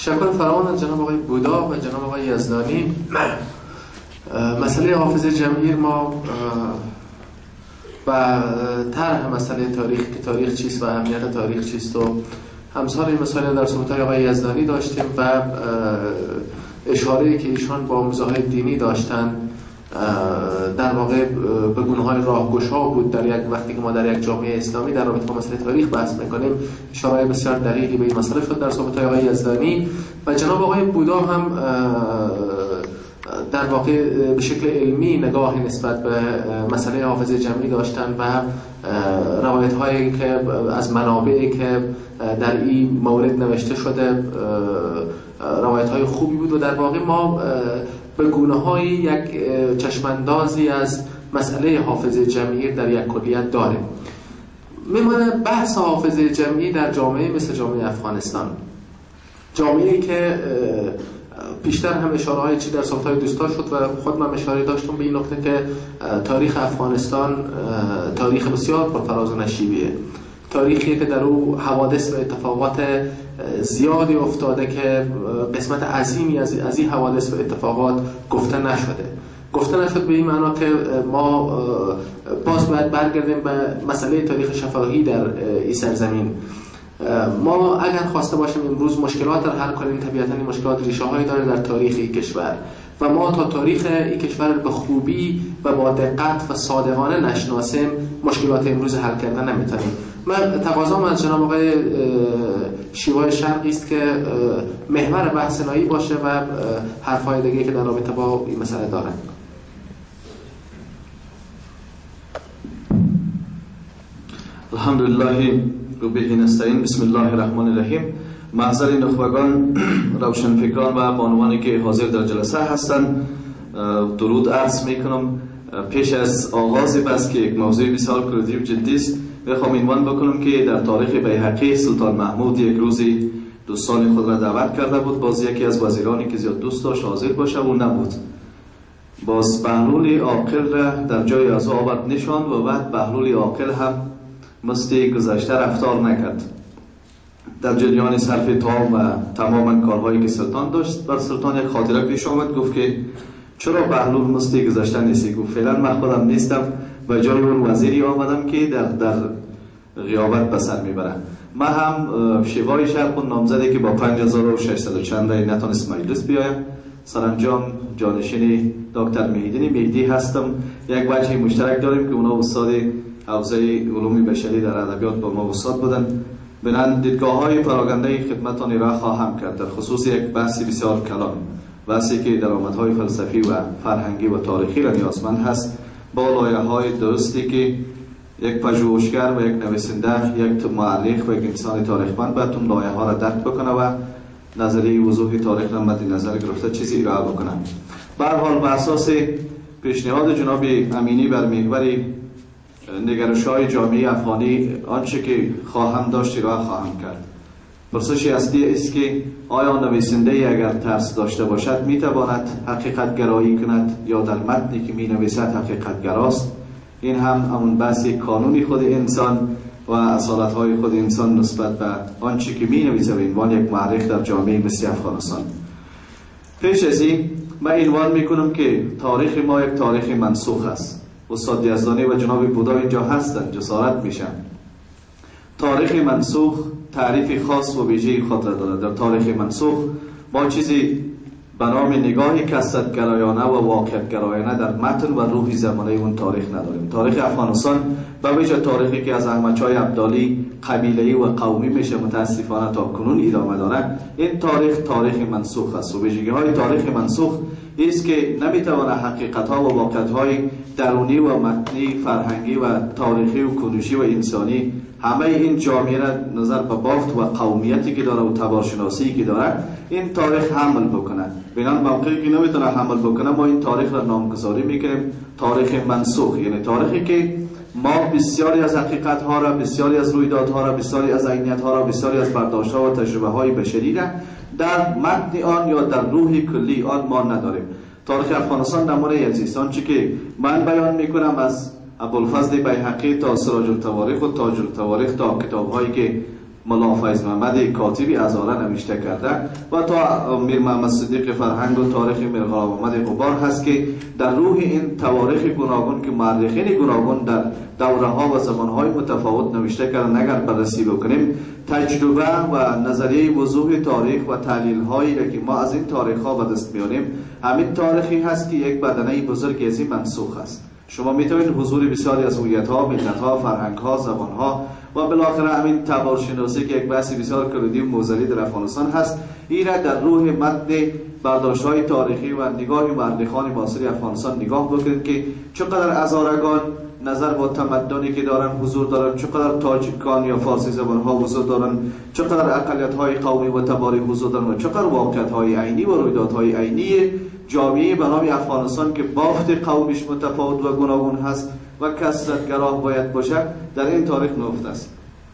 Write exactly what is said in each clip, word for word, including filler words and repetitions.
تشکر فراوان از جناب آقای بودا و جناب آقای یزدانی. مسئله حافظه جمعی ما و طرح مسئله تاریخ که تاریخ چیست و اهمیت تاریخ چیست و همسال این مسائل در صحبت‌های آقای یزدانی داشتیم و اشاره‌ای که ایشان با آموزه‌های دینی داشتن در واقع به گونه‌های راهگشا بود در یک وقتی که ما در یک جامعه اسلامی در رابطه با مسئله تاریخ بحث می‌کنیم. اشاره بسیار دقیقی به این مسئله شد در صحبت‌های آقای یزدانی و جناب آقای بودا هم در واقع به شکل علمی نگاه نسبت به مسئله حافظه جمعی داشتن و روایت هایی که از منابعی که در این مورد نوشته شده روایت های خوبی بود و در واقع ما به گونه های یک چشماندازی از مسئله حافظه جمعی در یک کلیت داریم. میمونه بحث حافظه جمعی در جامعه مثل جامعه افغانستان، جامعه‌ای که پیشتر هم اشاره های چی در صحبت‌های دوستان شد و خود من اشاره داشتم به این نکته که تاریخ افغانستان تاریخ بسیار پرفراز و نشیبیه، تاریخی که در او حوادث و اتفاقات زیادی افتاده که قسمت عظیمی از از این حوادث و اتفاقات گفته نشده گفته نشد به این معنا که ما باز باید برگردیم به مسئله تاریخ شفاهی در این سرزمین. ما اگر خواسته باشیم امروز مشکلات را حل کنیم، طبیعتاً این مشکلات ریشه هایی داره در تاریخ این کشور و ما تا تاریخ این کشور به خوبی و با دقت و صادقانه نشناسیم مشکلات امروز حل کردن نمیتونیم. من تقاضام از جناب آقای شیوای شرقی است که محور بحث نایی باشه و حرفای دیگه که در رابطه با این مسئله دارن. الحمدلله و به نستعین. بسم الله الرحمن الرحیم. محضر نخبگان، روشنفکران و بانوانی که حاضر در جلسه هستند درود عرض میکنم. پیش از آغاز بس که یک موضوع بسیار کلیدی و جدی است میخوام عنوان بکنم که در تاریخ بیهقی سلطان محمود یک روزی دوستان خود را دعوت کرده بود، باز یکی از وزیرانی که زیاد دوست داشت حاضر باشه و نبود. باز بهلول عاقل را در جای از آورد نشاند و بعد بهلول عاقل هم مثل گذشته رفتار نکرد. در جریان صرف تام و تماما کارهایی که سلطان داشت بر سلطان یک خاطره پیش آمد، گفت که چرا بهلول مثل گذشته نیستی؟ گفت فعلا من خودم نیستم و جای اون وزیری آمدم که در در غیابت به سر میبرم. من هم شیوای شرق و نامزدی که با پنج هزار و ششصد و چند رای نتونست مجلس بیایم، سرانجام جانشین دکتر مهیدین مهدی هستم. یک وجه مشترک داریم که اونا استاد حوزه علوم بشری در ادبیات با ما استاد بودن. بنان دیدگاه های پراگنده خدمتان را خواهم کرد در خصوص یک بحثی بسیار کلان، بحثی که درآمدهای فلسفی و فرهنگی و تاریخی را نیازمند هست با لایه های درستی که یک پژوهشگر و یک نویسنده، یک مورخ و یک انسان تاریخمند باید اون لایه ها را درک بکنه و نظریه وضوح تاریخ را مد نظر گرفته چیزی ارائه بکنه. به هر حال بر اساس پیشنهاد جناب امینی بر محور نگرش‌های جامعه افغانی آنچه که خواهم داشت را خواهم کرد. پرسش اصلی است که آیا نویسنده اگر ترس داشته باشد میتواند حقیقت گرایی کند یا در متنی که می نویسد حقیقت گراست؟ این هم همون بحث قانونی خود انسان و اصالت‌های خود انسان نسبت به آنچه که می نویسه به عنوان یک مورخ در جامعه مثل افغانستان. پیش از این من عنوان میکنم که تاریخ ما یک تاریخ منسوخ است. استاد یزدانی و جناب بودا اینجا هستند، جسارت میشن. تاریخ منسوخ تعریف خاص و ویژه خود را دارد. در تاریخ منسوخ ما چیزی به نام نگاه کثرت‌گرایانه و واقعیت‌گرایانه در متن و روح زمانه اون تاریخ نداریم. تاریخ افغانستان به ویژه تاریخی که از احمدشاه ابدالی قبیله‌ای و قومی میشه متاسفانه تا کنون ادامه داره، این تاریخ تاریخ منسوخ است و ویژگی‌های تاریخ منسوخ است که نمیتواند حقیقت‌ها و واقعیت‌های درونی و متنی، فرهنگی و تاریخی و کنشی و انسانی همه این جامعه را نظر به بافت و قومیتی که داره و تبارشناسی که داره این تاریخ حمل بکنه. بنابراین موقعی که نمیتونه حمل بکنه ما این تاریخ را نامگذاری میکنیم تاریخ منسوخ، یعنی تاریخی که ما بسیاری از حقیقت ها را، بسیاری از رویدادها را، بسیاری از عینیت ها را، بسیاری از برداشت ها و تجربه های بشری را در متن آن یا در روح کلی آن ما نداریم. تاریخ افغانستان نمونه عزیز آنچه که من بیان میکنم از ابوالفضل بیهقی تا سراج التواریخ و تاج التواریخ تا کتاب هایی که ملا فیض محمد کاتبی هزاره نوشته کرده و تا میر محمد صدیق فرهنگ و تاریخ میر غلام محمد غبار هست که در روح این تواریخ گوناگون که مورخین گوناگون در دوره ها و زمان های متفاوت نوشته کردن اگر بررسی بکنیم تجربه و نظریه وضوح تاریخ و تحلیل هایی که ما از این تاریخ ها به دست میاریم همین تاریخی هست که یک بدنه بزرگ از این منسوخ است. شما میتونید حضور بسیاری از هویت ها، ملت ها، فرهنگ ها، زبان ها و بالاخره همین تبارشناسی که یک بحث بسیار کلیدی و موزلی در افغانستان هست، این را در روح متن برداشت های تاریخی و نگاه مورخان معاصر افغانستان نگاه بکنید که چقدر هزارگان نظر با تمدنی که دارن حضور دارن، چقدر تاجیکان یا فارسی زبان ها حضور دارن، چقدر اقلیت های قومی و تباری حضور دارن و چقدر واقعیت های عینی و رویدادهای عینی جامعه به نام افغانستان که بافت قومیش متفاوت و گوناگون هست و کثرت‌گراه باید باشد در این تاریخ نهفته است.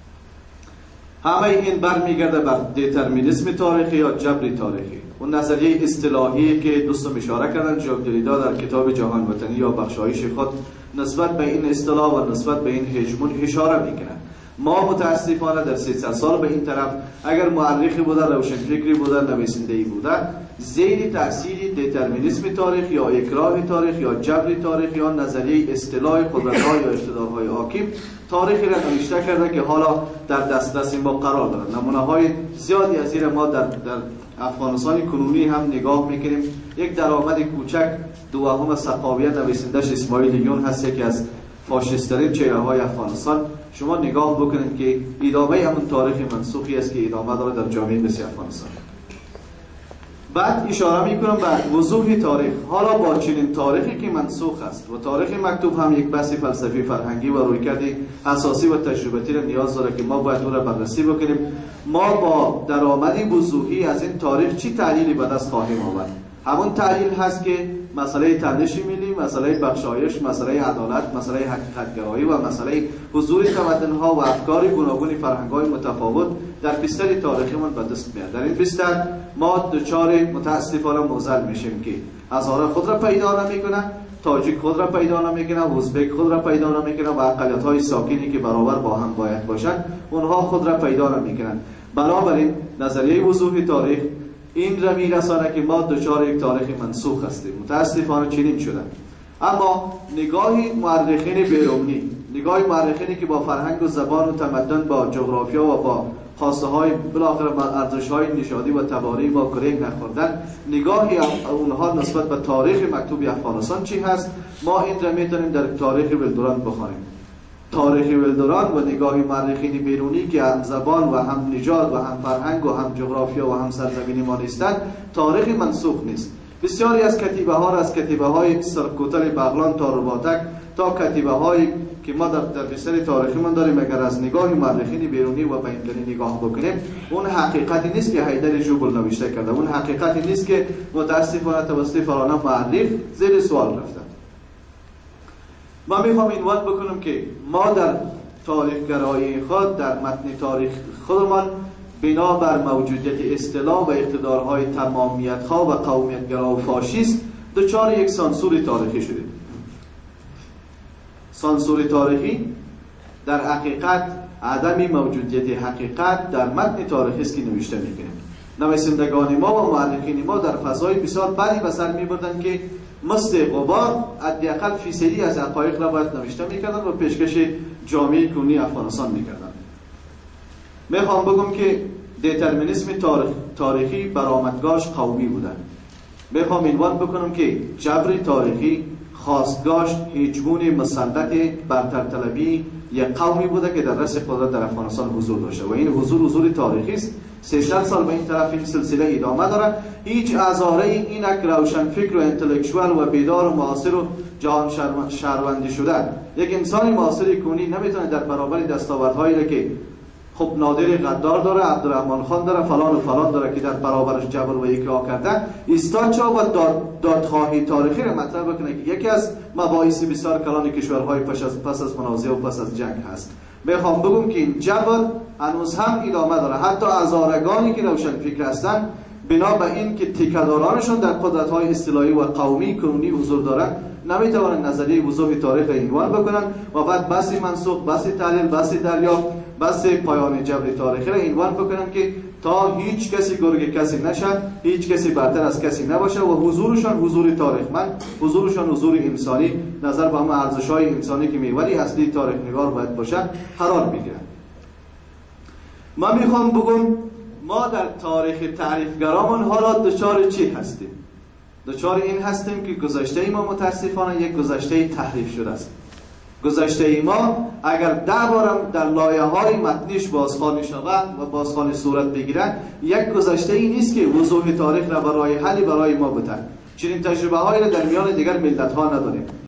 همه این برمیگرده بر دیترمینیسم تاریخی یا جبر تاریخی. اون نظریه اصطلاحی که دوستان اشاره کردن ژاک دریدا در کتاب جهان وطنی یا بخشایش خود نسبت به این اصطلاح و نسبت به این هژمون اشاره میکنن. ما متاسفانه در سیصد سال به این طرف اگر مورخی بوده، روشنفکری بوده، نویسنده‌ای بوده، زیر تأثیر دیترمینیسم تاریخ یا اکراه تاریخ یا جبر تاریخ یا نظریه اصطلاح قدرت‌ها یا اقتدارهای حاکم تاریخی را نوشته کرده که حالا در دسترس ما قرار دارد. نمونه‌های زیادی از این ما در در افغانستان کنونی هم نگاه میکنیم. یک درآمد کوچک دوم صفاویه نویسندش اسماعیل یون هست که از فاشیست‌ترین چهره‌های افغانستان. شما نگاه بکنید که ادامه همون تاریخ منسوخی است که ادامه داره در جامعه مثل افغانستان. بعد اشاره میکنم به وضوح تاریخ. حالا با چنین تاریخی که منسوخ است و تاریخ مکتوب هم یک بحث فلسفی فرهنگی و رویکرد اساسی و تجربتی را نیاز داره که ما باید اون را بررسی بکنیم. ما با درآمد وضوحی از این تاریخ چی تحلیلی به دست خواهیم آورد؟ همون تحلیل هست که مسئله تنش ملی، مسئله بخشایش، مسئله عدالت، مسئله حقیقت‌گرایی و مسئله حضور تمدن‌ها و افکار گوناگون فرهنگ‌های متفاوت در بستر تاریخیمون به دست میاد. در این بستر ما دچار متاسفانه معضل میشیم که هزاره خود را پیدا نمیکنه، تاجیک خود را پیدا نمیکنه، ازبک خود را پیدا نمیکنه و اقلیت‌های ساکنی که برابر با هم باید باشند اونها خود را پیدا نمیکنن. بنابراین نظریه وضوح تاریخ این را میرسانه که ما دچار یک تاریخ منسوخ هستیم. متاسفانه چنین شده. اما نگاه مورخین بیرونی، نگاه مورخینی که با فرهنگ و زبان و تمدن، با جغرافیا و با خواسته های بالاخره ارزش های نژادی و تباری با کرنگ نخوردن، نگاهی اونها نسبت به تاریخ مکتوب افغانستان چی هست؟ ما این را میتونیم در تاریخ ولدوران بخوانیم. تاریخ ولدوران و نگاه مورخین بیرونی که هم زبان و هم نژاد و هم فرهنگ و هم جغرافیا و هم سرزمینی ما نیستند، تاریخ منسوخ نیست. بسیاری از کتیبه ها را از کتیبه های سرکوتل بغلان تا رباطک تا کتیبه هایی که ما در در بستر تاریخی من داریم، اگر از نگاه مورخین بیرونی و به این نگاه بکنیم، اون حقیقتی نیست که حیدر جوبل نوشته کرده، اون حقیقتی نیست که متاسفانه توسط فلان مورخ زیر سوال رفته. ما میخوام عنوان بکنم که ما در تاریخ گرایی خود در متن تاریخ خودمان بنا بر موجودیت اصطلاح و اقتدارهای تمامیت‌ها و قومیت‌گرا و فاشیست دچار یک سانسور تاریخی شدیم. سانسور تاریخی در حقیقت عدم موجودیت حقیقت در متن تاریخی است که نوشته می‌کنیم. نویسندگان ما و مورخین ما در فضای بسیار بدی به سر می‌بردند که مثل غبار حداقل فیصدی از حقایق را باید نوشته می‌کردند و پیشکش جامعه کنونی افغانستان می‌کردند. میخوام بگم که دیترمینیسم تاریخ، تاریخی برآمدگاهش قومی بودن. میخوام عنوان بکنم که جبر تاریخی خواستگاهش هیچگونه مسلط برتر طلبی یک قومی بوده که در رأس قدرت در افغانستان حضور داشته و این حضور حضور تاریخی است. سیصد سال به این طرف این سلسله ادامه داره. هیچ هزاره این یک روشن فکر و انتلکچوال و بیدار و معاصر و جهان شهروندی شده یک انسان معاصر کنونی نمیتونه در برابر دستاوردهایی را که خب نادر غدار داره، عبدالرحمن خان داره، فلان و فلان داره که در برابرش جبر و اکراه کردن، ایستاد چا و داد دادخواهی تاریخی را مطرح بکنه که یکی از مباحث بسیار کلان کشورهای پس از پس از منازعه و پس از جنگ هست. میخوام بگم که این جبر هنوز هم ادامه داره. حتی هزارگانی که روشن فکر هستن بنا به این که تیکدارانشون در قدرت‌های اصطلاحی و قومی کنونی حضور دارن نمیتوانند نظریه وضوح تاریخ را عنوان بکنن و بعد بحث منسوخ، بحث تحلیل، بحث دریافت بس پایان جبر تاریخی را عنوان بکنن که تا هیچ کسی گرگ کسی نشد، هیچ کسی برتر از کسی نباشه و حضورشان حضور تاریخمند، حضورشان حضور انسانی، نظر به همه ارزش‌های انسانی که میولی اصلی تاریخ نگار باید باشه قرار میگیرن. ما میخوام بگم ما در تاریخ تعریفگرامون حالا دچار چی هستیم؟ دچار این هستیم که گذشته ما متاسفانه یک گذشته تحریف شده است. گذشته ما اگر ده بارم در لایه‌های متنیش بازخوانی شود و بازخوانی صورت بگیرد، یک گذشته ای نیست که وضوح تاریخ را برای حل برای ما بده. چنین تجربه هایی را در میان دیگر ملت ها نداریم.